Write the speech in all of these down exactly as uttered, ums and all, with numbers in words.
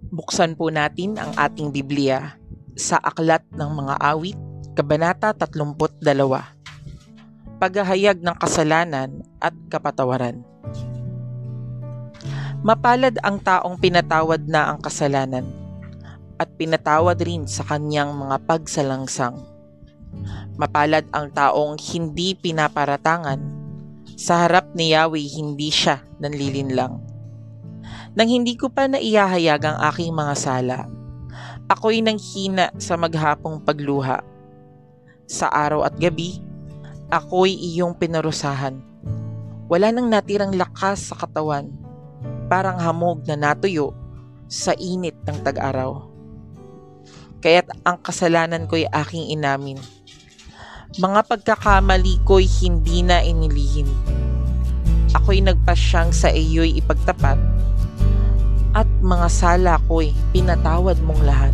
Buksan po natin ang ating Biblia sa Aklat ng Mga Awit, Kabanata tatlumpu't dalawa. Paghahayag ng kasalanan at kapatawaran. Mapalad ang taong pinatawad na ang kasalanan at pinatawad rin sa kanyang mga pagsalangsang. Mapalad ang taong hindi pinaparatangan, sa harap ni Yahweh hindi siya nanlilinlang. Nang hindi ko pa naihahayag ang aking mga sala, ako'y nanghina sa maghapong pagluha. Sa araw at gabi, ako'y iyong pinarusahan. Wala nang natirang lakas sa katawan, parang hamog na natuyo sa init ng tag-araw. Kaya't ang kasalanan ko'y aking inamin. Mga pagkakamali ko'y hindi na inilihim. Ako'y nagpasyang sa iyo'y ipagtapat, at mga sala ko'y pinatawad mong lahat.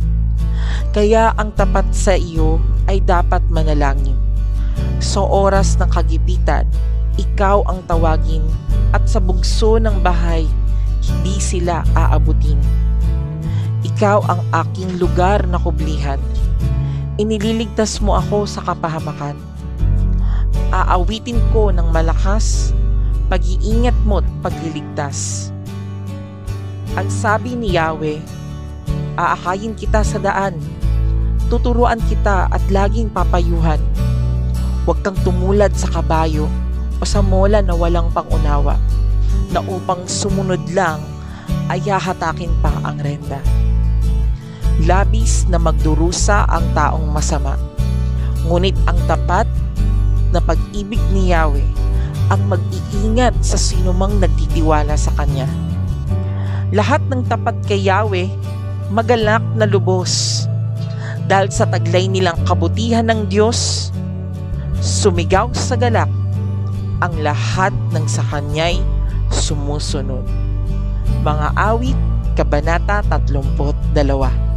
Kaya ang tapat sa iyo ay dapat manalangin. Sa oras ng kagipitan, ikaw ang tawagin, at sa bugso ng bahay, hindi sila aabutin. Ikaw ang aking lugar na kublihan. Inililigtas mo ako sa kapahamakan. Aawitin ko ng malakas, pag-iingat mo't pagliligtas. Ang sabi ni Yahweh, aakayin kita sa daan, tuturuan kita at laging papayuhan. Huwag kang tumulad sa kabayo o sa mola na walang pangunawa, na upang sumunod lang ay hahatakin pa ang renda. Labis na magdurusa ang taong masama, ngunit ang tapat na pag-ibig ni Yahweh ang mag-iingat sa sinumang nagtitiwala sa Kanya. Lahat ng tapat kay Yahweh magalak na lubos, dahil sa taglay nilang kabutihan ng Diyos, sumigaw sa galak ang lahat ng sa Kanya'y sumusunod. Mga Awit, Kabanata tatlumpu't dalawa.